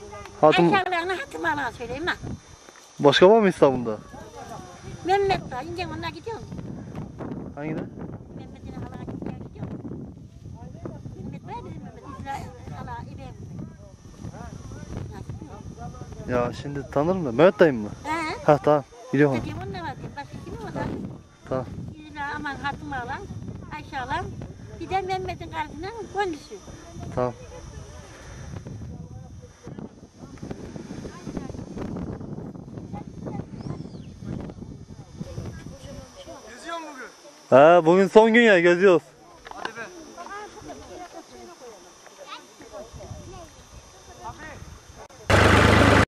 Hatun, Aşağılarına hatım alana söyleyeyim ha. başka var mı İstanbul'da? Mehmet var. İnce onlar gidiyor mu? Hangine? Mehmet'in halana gidiyor mu? Mehmet var bizim Mehmet. İsrail hala İbrahim. Ya şimdi tanırım da. Mehmet dayım mı? He? Ha tamam. Biliyorum onu. Dediğim onlar var. Başka kim o da? Tamam. İlla aman hatım alan, Ayşe alan. Bir de Mehmet'in karşısından gönlüsü. Tamam. Geziyor mu bugün? Bugün son gün ya, geziyoruz.